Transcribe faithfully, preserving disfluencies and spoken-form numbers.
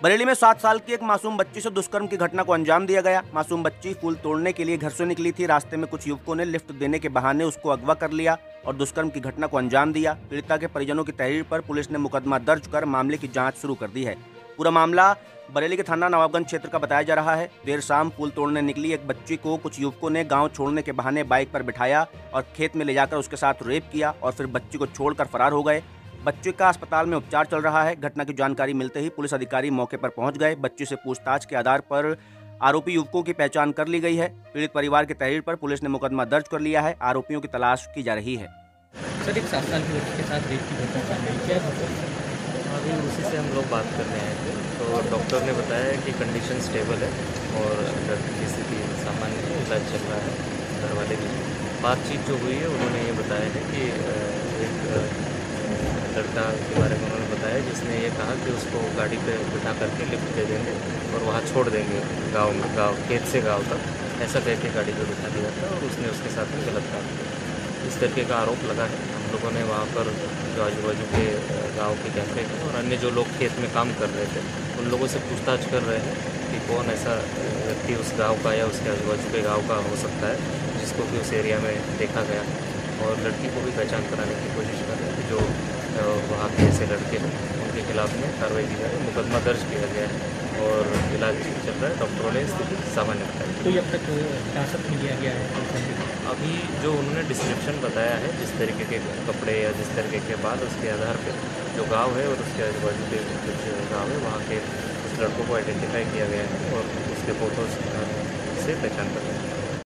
बरेली में सात साल की एक मासूम बच्ची से दुष्कर्म की घटना को अंजाम दिया गया। मासूम बच्ची फूल तोड़ने के लिए घर से निकली थी। रास्ते में कुछ युवकों ने लिफ्ट देने के बहाने उसको अगवा कर लिया और दुष्कर्म की घटना को अंजाम दिया। पीड़िता के परिजनों की तहरीर पर पुलिस ने मुकदमा दर्ज कर मामले की जांच शुरू कर दी है। पूरा मामला बरेली के थाना नवाबगंज क्षेत्र का बताया जा रहा है। देर शाम फूल तोड़ने निकली एक बच्ची को कुछ युवकों ने गाँव छोड़ने के बहाने बाइक पर बिठाया और खेत में ले जाकर उसके साथ रेप किया और फिर बच्ची को छोड़कर फरार हो गए। बच्चे का अस्पताल में उपचार चल रहा है। घटना की जानकारी मिलते ही पुलिस अधिकारी मौके पर पहुंच गए। बच्ची से पूछताछ के आधार पर आरोपी युवकों की पहचान कर ली गई है। पीड़ित परिवार की तहरीर पर पुलिस ने मुकदमा दर्ज कर लिया है। आरोपियों की तलाश की जा रही है। सर, एक सात साल की लड़की के साथ रेप की घटना सामने आई, क्या है? अभी उसी से हम लोग बात करने आए थे, तो डॉक्टर ने बताया कि कंडीशन स्टेबल है और लड़की की स्थिति सामान्य है, इलाज चल रहा है। घर वाले की बातचीत जो हुई है उन्होंने ये बताया है कि एक लड़का के बारे में उन्होंने बताया जिसने ये कहा कि उसको गाड़ी पे बिठा करके लिफ्ट दे देंगे और वहाँ छोड़ देंगे गांव में, गांव खेत से गांव तक, ऐसा कह के गाड़ी पे बिठा दिया था और उसने उसके साथ में गलत काम किया। इस तरीके का आरोप लगा है। हम लोगों ने वहाँ पर जो आजू बाजू के गाँव के कैफे हैं और अन्य जो लोग खेत में काम कर रहे थे उन लोगों से पूछताछ कर रहे हैं कि कौन ऐसा व्यक्ति उस गाँव का या उसके आजू बाजू के गाँव का हो सकता है जिसको कि उस एरिया में देखा गया, और लड़की को भी पहचान कराने की कोशिश कर रहे हैं। जो वहाँ के ऐसे लड़के हैं उनके खिलाफ में कार्रवाई की जा रही है। मुकदमा दर्ज किया गया है और इलाज चल रहा है। डॉक्टरों ने स्थिति सामान्य बताई। तो अब तक हिरासत में लिया गया है? अभी जो उन्होंने डिस्क्रिप्शन बताया है, जिस तरीके के कपड़े या जिस तरीके के बाल, उसके आधार पर जो गाँव है और उसके आजू बाजू के कुछ गाँव है वहाँ के कुछ लड़कों को आइडेंटिफाई किया गया है और उसके फोटोज से पहचान कर रहे हैं।